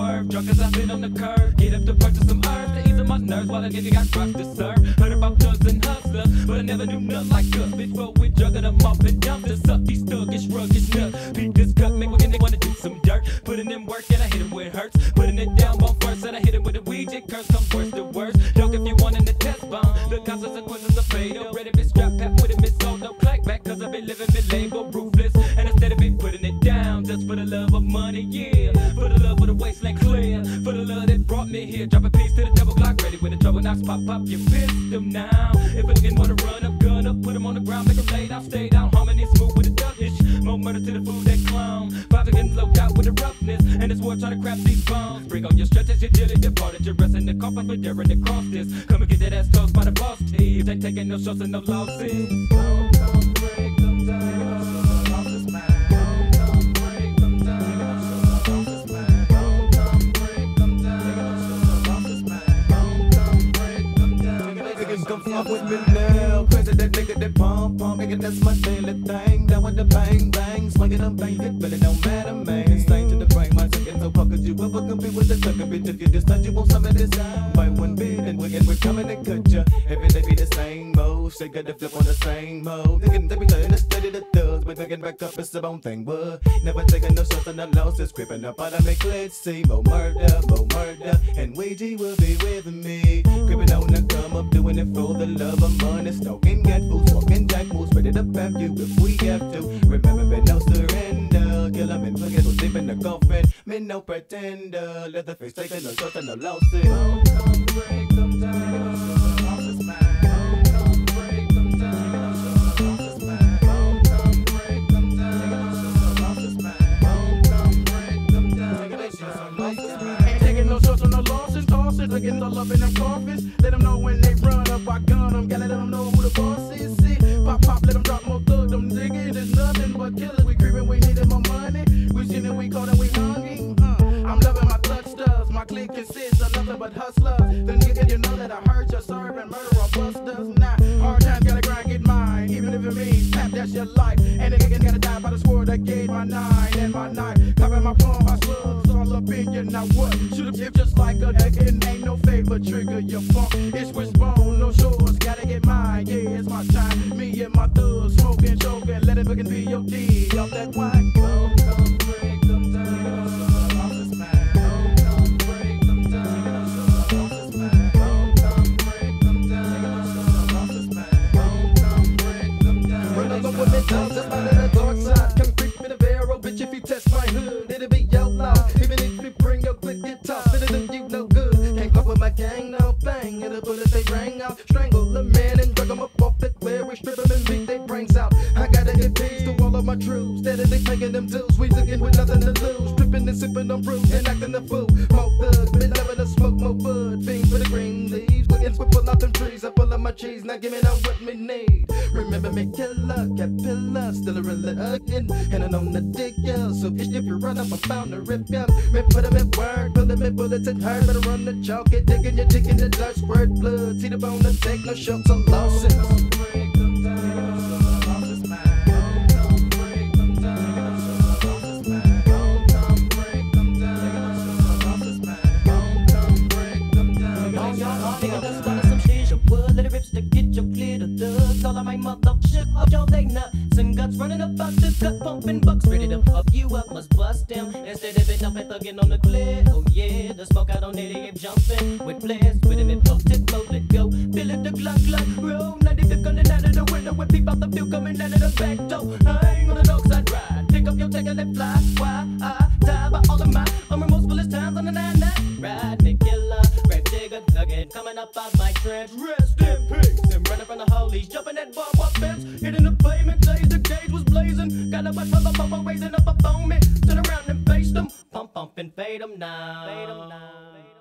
swerve. Drunk as I sit on the curb. Get up to purchase some herbs to ease my nerves while a nigga got drugs to serve. Heard about thugs and hustlers, but I never knew nothing like us. Before we jugging them off and dump to suck these thuggish, ruggish nuts. Beat this cut, make when they wanna do some dirt. Putting in work and I hit him where it hurts. Putting it down bone first and I hit him with a weed. It curse come worse to worse. Dog if you want in the test bomb. The consequences are fatal. Ready to strap pat with it, miss so no clack back. Cause I've been living me label ruthless. And instead of me putting it down, just for the love of money, yeah. For the love of the wasteland clear. For the love that brought me here. Drop a piece to the double Glock, ready when the trouble knocks pop, you pissed them now. If a nigga wanna run up, gun up, put him on the ground, make him lay down, stay down, harmony smooth with the thuggish. More murder to the food that clown. Five getting flowed out with the roughness. And this war trying to craft these bombs. Bring on your stretches, your jelly departed. You're resting the coffin for daring to cross this. Come and get that ass tossed by the boss team. Ain't taking no shots and no losses. Come break them down. Come fuck with me now, crazy that nigga that pump, nigga that's my daily thing. Down with the bang bang, swinging them bangs, it really don't matter, man. Insane to the brain, my second, so how could you ever compete with the sucker bitch? If you just touch, you want some of this. Buy one bit and we're coming to cut ya. Every day be the same mode, shake got the flip on the same mode. Thinking they be learning to study the thugs, but thinking back up, it's a bone thing, what? Never taking no shots and no losses, creeping up out of me, let's see. More murder, and Ouija will be with me. Creeping on the come up, doing it for the love of money, stalking gat fools, walking jack moves, ready to pap you if we have to. Remember, but no surrender. Kill 'em and forget who's deep in the coffin. Me no pretender. Leatherface taking no shots and no losses. Come break them down. Come break them down. Come break them down. Ain't taking no shots on no losses, tosses, looking no love in them coffins. Let them know when they run up, I gun them, gotta let them know who the boss is. See, pop, let them drop more thug, them niggas, there's nothing but killers. We creeping, we needing more money. We seen it, we caught it, we hungry. I'm loving my clutch stuffs, my clique consists of nothing but hustlers. The nigga, you know that I hurt you, serve and murder or busters. Nah, hard times gotta grind, get mine, even if it means tap, that's your life. And nigga gotta die by the sword that gave my 9 and my knife. Covering my palm, my slugs, all up in you, now what? Should've given just like a nigga, it ain't no favor, trigger your funk. It's wishbone, no shores, gotta get mine, yeah, it's my time. Me and my thugs, smoking, choking, let it fucking be your D, off that wine. Come break them down. Come break them down. Come break them down. Run along with me, dogs, I'm out of the dark side. Come creep in the barrel, bitch, if you test my hood, it'll be outlaw. Even if you bring your click, get tough, it'll do you no good. Can't fuck with my gang, no bang, and the bullets they rang out. Strangle a man and drug him up off the clear. We strip him and beat their brains out. I gotta get peace to all of my troops, steadily making them dues. We looking with nothing to lose, tripping and sipping on brews and acting a fool. More thugs, been loving to smoke more bud. Fiends for the green leaves, looking to pull out them trees. I pull out my cheese, now give me now what me need. Remember me, killer, caterpillar, still a real again, and I know the dig ya. So if you run up, I'm bound to rip ya. Me put him in work, pull him in bullets and hurt. Better run the chalk, get digging, you're digging the dirt, squirt blood. See the bone to take no shots or losses. Come break them down. Come break them down. Come break them down. Come break them down. Nigga, let's start some shit. Your wood, let it rips to get your clear to thugs. All of my mother shit up, y'all they nuts and guts running about the gut, pumping bucks, ready to fuck you up, must bust them. Instead of it up and thugging on the clear. Oh yeah, the smoke out on it, they keep jumping with flares, with him and posted, flow, let go. Feel it, the gluck, roll. 95 coming out of the window with people out the field coming out of the back door. I ain't on the dog side ride. Pick up your take and let fly. Why I die by all of my unremorsefulest times on the 9-9 ride. Me killer, rap digger, nugget coming up out my trench. Rest in peace. And running from the holies, jumping that barbed wire fence, hitting the pavement days. The gauge was blazing. Gotta watch my papa raising up a foam. Turn around and face them. Pump and fade them now.